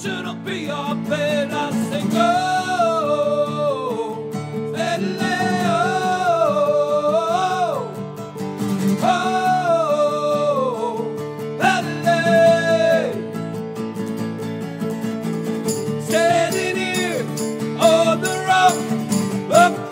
shouldn't be our bed. I sing, oh, steadily, oh, oh, steadily. Standing here on the rock, up